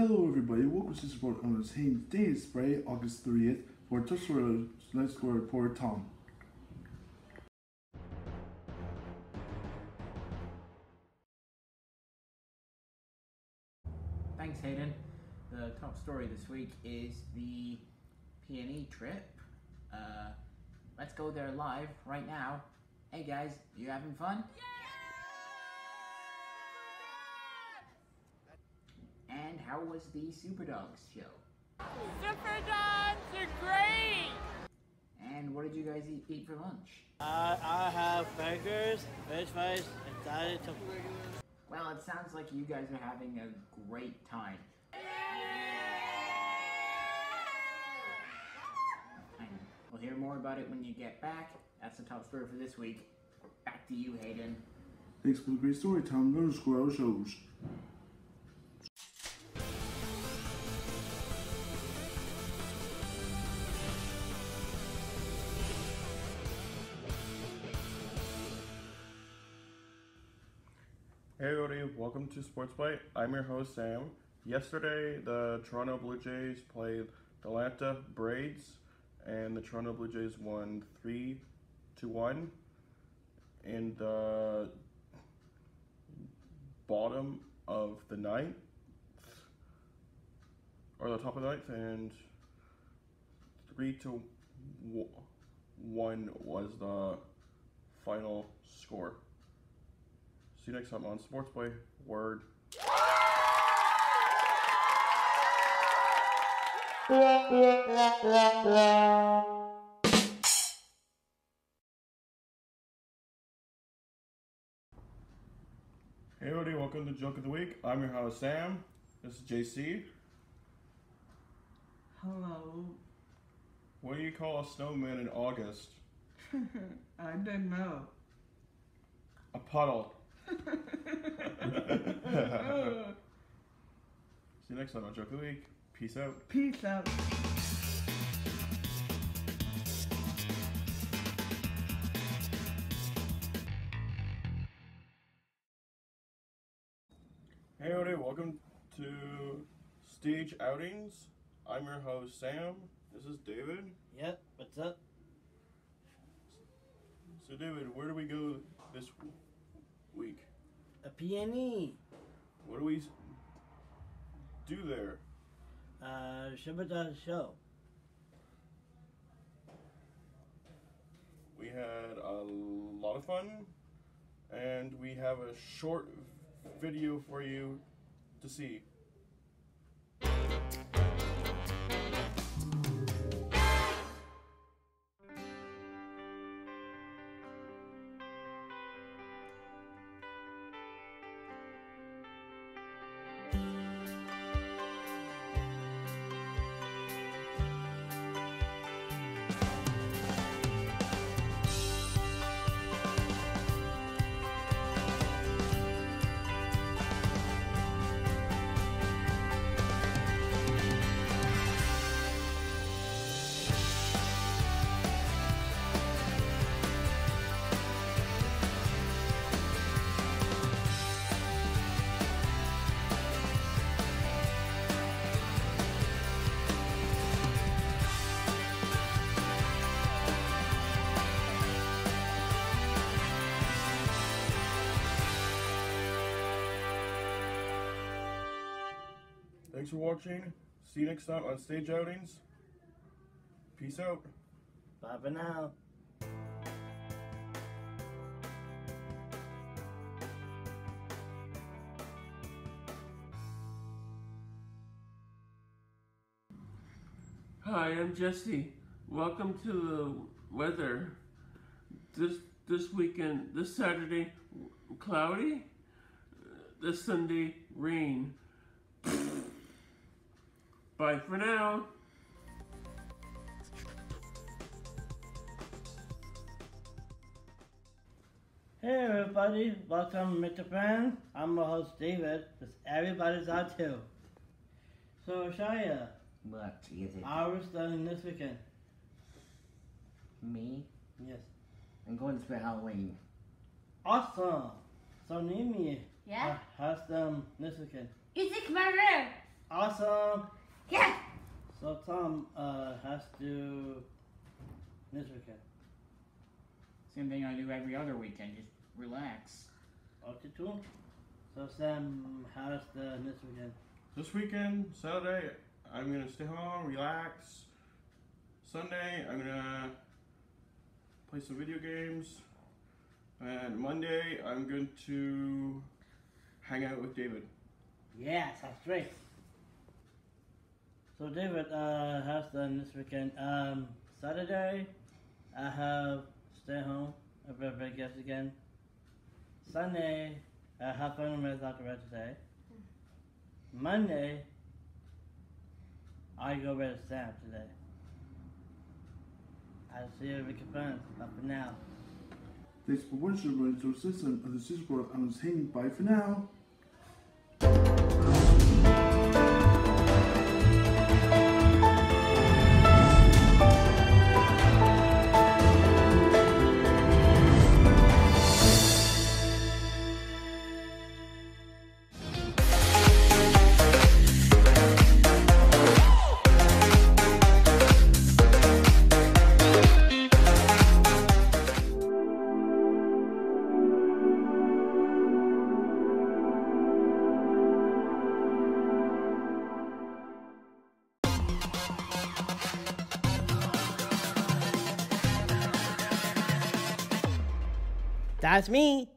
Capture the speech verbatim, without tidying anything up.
Hello everybody, welcome to Sport Owners Haynes Day Spray, August thirtieth, for Tussler Let's Score Report Tom. Thanks, Hayden. The top story this week is the P and E trip. Uh, let's go there live right now. Hey guys, you having fun? Yeah! And how was the Superdogs show? Superdogs are great! And what did you guys eat, eat for lunch? Uh, I have burgers, french fries, and salad. Well, it sounds like you guys are having a great time. And we'll hear more about it when you get back. That's the top story for this week. Back to you, Hayden. Thanks for the great story, Tom. Go to Squirrel Shows. Hey everybody, welcome to Sports Bite. I'm your host Sam. Yesterday, the Toronto Blue Jays played the Atlanta Braves, and the Toronto Blue Jays won three to one in the bottom of the ninth, or the top of the ninth, and three to one was the final score. See you next time on Sports Play. Word. Hey everybody, welcome to Joke of the Week. I'm your host Sam. This is J C. Hello. What do you call a snowman in August? I don't know. A puddle. See you next time on Joke of the Week. Peace out. Peace out. Hey everybody, welcome to Stage Outings. I'm your host Sam. This is David. Yep, what's up? So David, where do we go this week? A P and E. What do we do there? Uh, Superdog show. We had a lot of fun, and we have a short video for you to see. Thanks for watching. See you next time on Stage Outings. Peace out. Bye for now. Hi, I'm Jesse. Welcome to the weather. This this weekend, this Saturday, cloudy. This Sunday, rain. Bye for now. Hey everybody, welcome Mister Fan. I'm your host David. This everybody's out too. So Shia, What is it? how are we starting this weekend? Me? Yes. I'm going to spend Halloween. Awesome. So name me. Yeah? How's um this weekend? It's a camera. Awesome. Yeah. So Tom uh, has to this weekend. Same thing I do every other weekend, just relax. Okay, too. So Sam, how's the this weekend? This weekend, Saturday, I'm gonna stay home, relax. Sunday, I'm gonna play some video games. And Monday, I'm going to hang out with David. Yes, that's great. So David, uh, how's done this weekend? Um, Saturday, I have stay home, I play play games again. Sunday, I have fun with Doctor Red today. Monday, I go with Sam today. I'll see you with fun, but for now. Thanks for watching the radio system of the Switchboard on the scene. Bye for now. That's me.